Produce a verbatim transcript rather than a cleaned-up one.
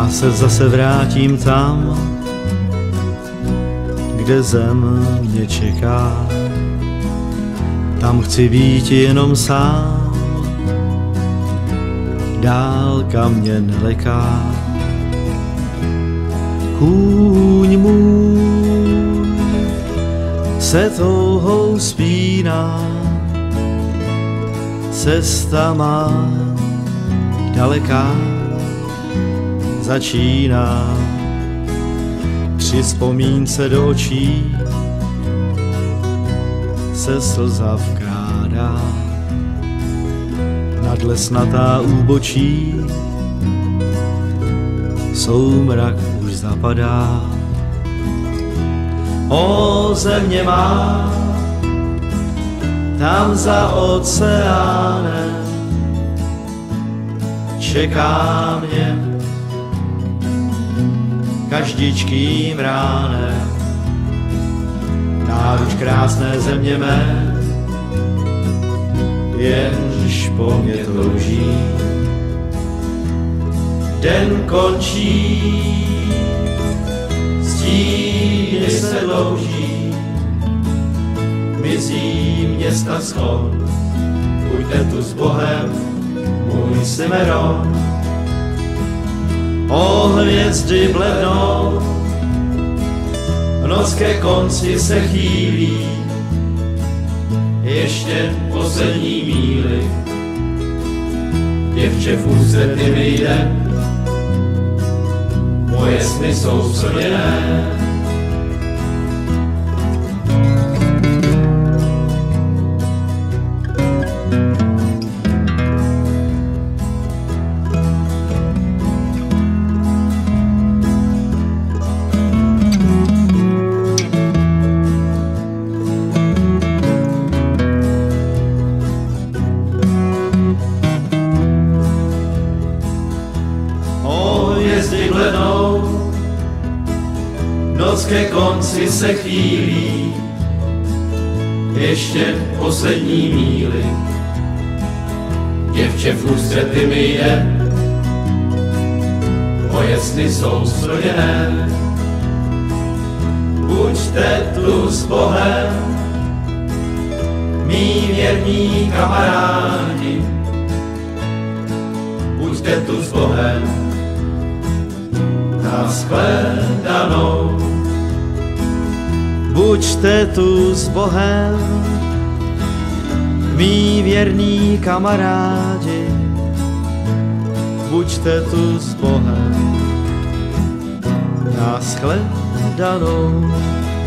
Já se zase vrátím tam, kde zem mě čeká. Tam chci být jenom sám, dálka mě neleká. Kůň můj se touhou spíná, cesta má daleká začíná. Při vzpomínce do očí se slza vkrádá, nad lesnatá úbočí soumrak už zapadá. O země má, tam za oceánem čeká mě každičkým ránem. Náruč krásné země mé, jenž po mně touží. Den končí, stíny se dlouží, mizí města schon. Buďte tu s Bohem, můj Cimeron. O hvězdy blednou, noc ke konci se chýlí, ještě poslední míly. Děvče v ústřety mi jde, moje sny jsou splněné. Noc ke konci se chýlí, ještě poslední míly. Děvče v ústřety mi jde, moje sny jsou splněné. Buďte tu s Bohem, mí věrní kamarádi. Buďte tu s Bohem, nashledanou. Buďte tu s Bohem, mí věrní kamarádi. Buďte tu s Bohem, nashledanou.